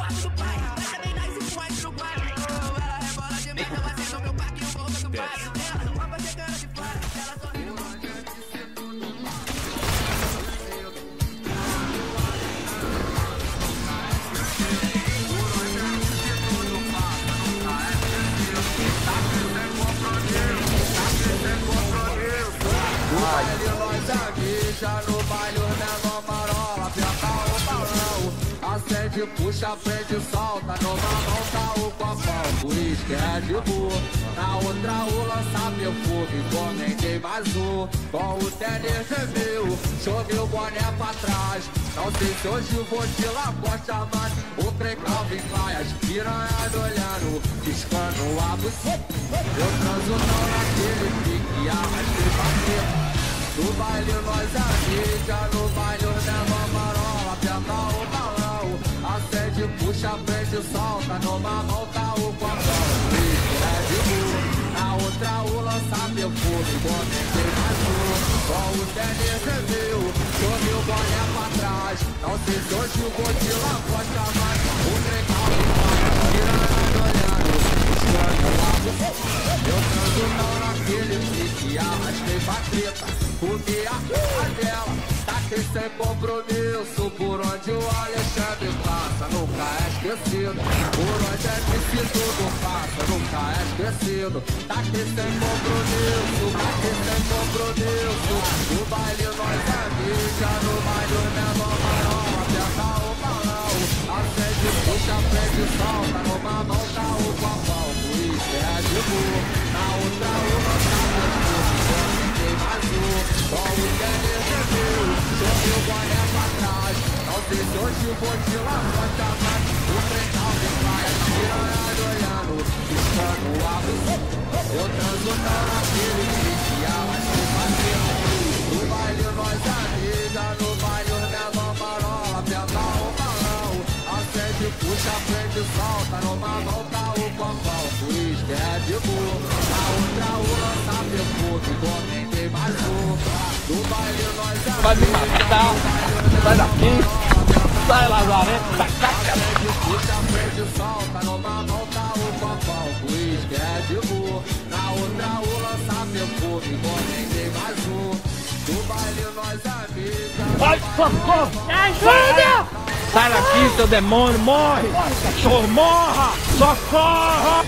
No baile o menor marola, aperta o balão. Acende, puxa, prende, solta. Numa mão tá o copão, o uísque é de boa. Na outra o lança perfume, comentei mais um. Com o tênis review, joguei o boné pra trás. Não sei se hoje vou de lagosta, mas o trem Calvin vai. As piranhas olhando, piscando a buceta. Eu transo não naquele pique, arrastei pra no baile nós amiga, no baile os leva marola, aperta o balão. Acende, puxa, prende, solta. Numa mão tá o copão, uísque é de boa. Na outra o lança perfume, comentei mais um. Com o tênis review, joguei o boné pra trás. Não sei se hoje eu vou de lagosta, mas o trem Calvin vai. Piranha olhando, piscando a buceta. Eu transo não naquele pique, arrastei pra treta. Porque a dela tá aqui sem compromisso. Por onde o Alexandre passa, nunca é esquecido. Por onde é que tudo passa, nunca é esquecido. Tá aqui sem compromisso, tá aqui sem compromisso. No baile nós amiga, no baile o menor marola, aperta o balão. Acende, puxa, prende, solta. Numa mão tá o copão, o uísque é de boa. Na outra o lança perfume, mais um. Com o tênis review, joguei o boné pra trás. Não sei se hoje vou de lagosta, mas o trem Calvin vai. As piranhas olhando, piscando a buceta. Eu transo não naquele pique, arrastei pra treta. No baile nós amiga, no baile os menor marola, aperta o balão. Acende, puxa, prende, solta. Numa mão tá o copão, o uísque é de boa. Na outra o lança perfume, comentei mais um. No baile nós vai me matar, sai daqui, sai lazarento, da caca. Puxa, prende, solta. Numa mão tá o copão, o uísque é de boa. Na outra o lança perfume, comentei mais um. No baile nós amiga. Ai, socorro! Me ajuda! Sai daqui, seu demônio, morre! Cachorro, morra! Socorro!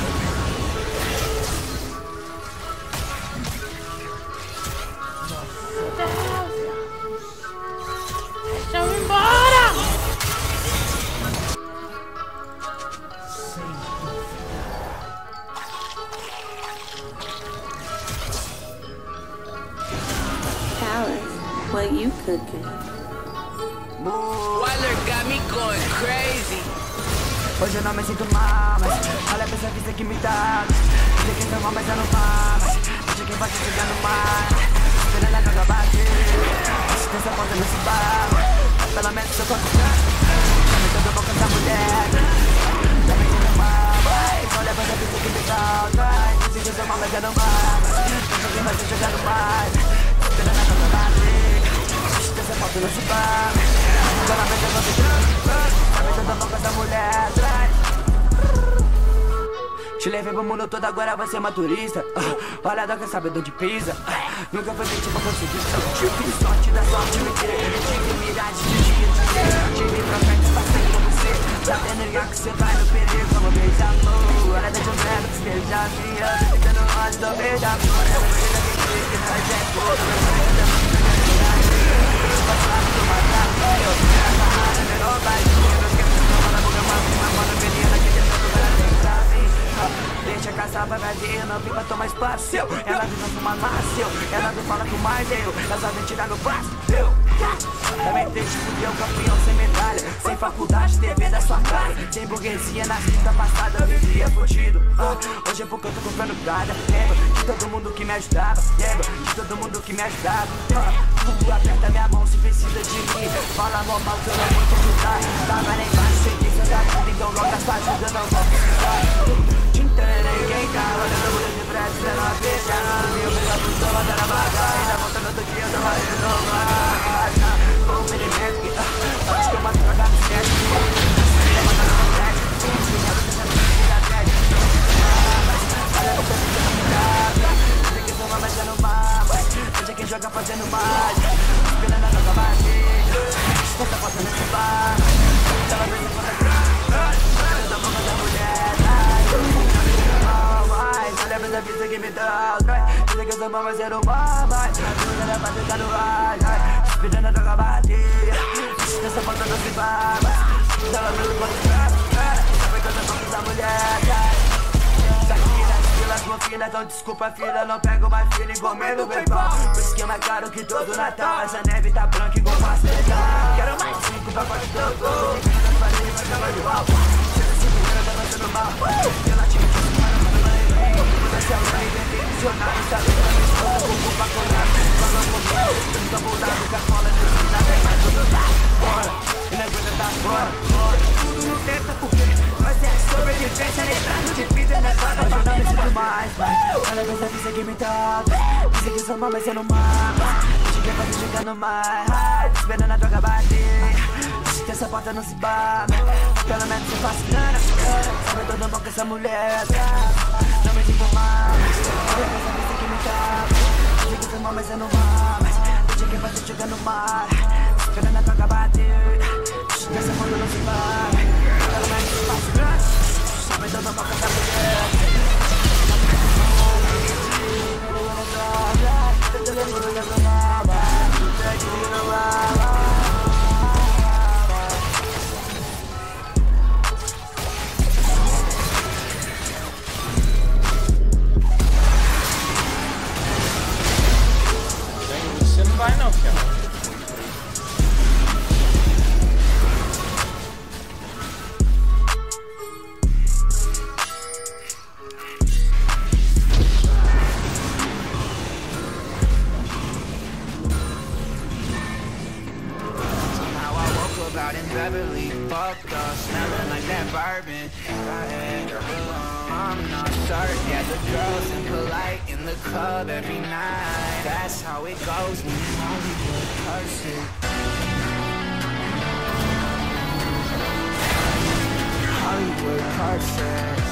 Deixa eu ir embora! Alice, what you cooking? Weiler got me going crazy. Hoje eu não me sinto mal, mas olha pra essa vista que me dá. Dizer que foi mal, mas eu não vá. Dizer que vai te jogando mais. Esperando a droga bater. Assistência ponta nesse bar. Pelo menos eu tô confiando. Também tô da boca da mulher. Também sinto mal, mas olha pra essa vista que me dá. Dizer que foi mal, mas eu não vá. Dizer que vai te jogando mais. Esperando a droga bater. Assistência ponta nesse bar. Pelo menos eu tô confiando. Também tô da boca da mulher. Te levei pro mundo todo, agora você é uma turista. Olha a que sabe de onde pisa. Nunca foi feito pra conseguir. Tive sorte da sorte me ter. Tive mirade de dia. Tive profetas passando por você. Sabendo que você vai no perigo como beija-flor. Olha, deixa eu ver que esteja minha. Então não olha do beija-flor. É você que tem que nós é fogo. Passado do matadouro. Essa rara é menor baixinha. Não esquece de tomar na boca, uma mano menina que já todo lugar tem pra mim. Deixa a caçapa vazia, não vim pra tomar espaço. Ela vem pra fumar macio. Ela vem falar com mais eu. Ela só vem tirar no braço. Também deixa fuder o campeão sem medalha. Sem faculdade, TV da sua cara. Sem burguesia na vida passada, eu vivia fudido. Hoje é porque eu tô comprando cada. Lembra de todo mundo que me ajudava. Lembra de todo mundo que me ajudava. Aperta minha mão se precisa de mim. Fala normal que eu não vou te ajudar. Tava lá embaixo, sei que isso é tudo. Então logo a sua ajuda não vou precisar. Ninguém tá olhando o mundo de prédio, você não acredita. Meu melhor tudo, eu vou dar na vaga. Ainda voltando outro dia, eu tô vai renovar. Com o ferimento que acho que eu mato pra dar no esquece. pista que me dá os dois. Dizem que eu sou mal, mas eu não mal, vai. Ajuda na base, tá no ar, esperando a droga bater. Nessa porta não se baba. Ela me ligou de trás, sabe que eu tô com essa mulher, as mofinas, então desculpa filha, não pego mais filha igual meu bebão. O esquema é caro que todo Natal, essa neve tá branca igual pastela. Quero mais 5 pacotes de toco, nas paredes vai acabar de pau. Chega 5 gramas, tá lançando mal. Relativo que se para, mano, não é essa é uma ideia dicionário, sabe pra mim, estou com culpa colar. Falando comigo, eu tô voltado com a cola nesse nada, é mais tudo lá. Bora, e na coisa tá fora. Tudo no tempo, porque nós é sobrevivência, lembrando de vida, né? Eu não me sinto mais, vai. Olha essa vista que me toca. Dizem que sou mal, mas eu não mama. Cheguei pra chegando mais, esperando a droga bater. Que essa porta não se baba. Pelo menos eu faço grana. Sabe todo mundo que essa mulher não me sinto mais. Olha essa vista que me toca. Dizem que sou mal, mas eu não mama. Cheguei pra chegando mais, esperando a droga bater. Que essa porta não se baba. Pelo menos eu faço grana. Sabe todo mundo que essa mulher. Você não vai não, cara. Out in Beverly, fucked up, smelling like that bourbon. I had her alone, I'm not certain. Yeah, the girls impolite in the club every night. That's how it goes when you Hollywood person. Hollywood person.